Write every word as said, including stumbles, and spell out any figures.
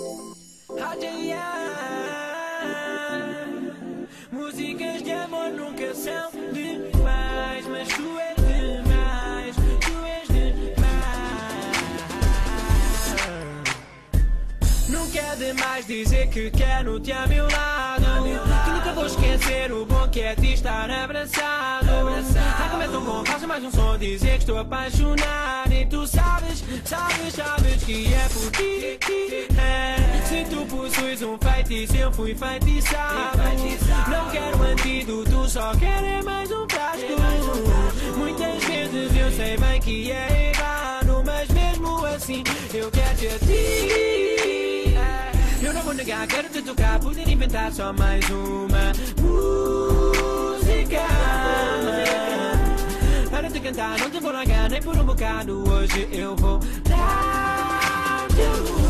Músicas de amor nunca são demais, mas tu és demais, tu és demais. Nunca é demais dizer que quero-te a meu lado, que nunca vou esquecer o bom que é te estar abraçado. Ah, começa um compasso, mais um som, dizer que estou apaixonado. E tu sabes, sabes, sabes que é por ti. É. Se tu possuis um feitiço, eu fui feitiçado. Não quero antídoto, só quero é mais um frasco. Muitas vezes eu sei bem que é errado, mas mesmo assim eu quero-te a ti. Eu não vou negar, quero te tocar, poder inventar só mais uma música para te cantar, não te vou largar nem por um bocado. Hoje eu vou dar-te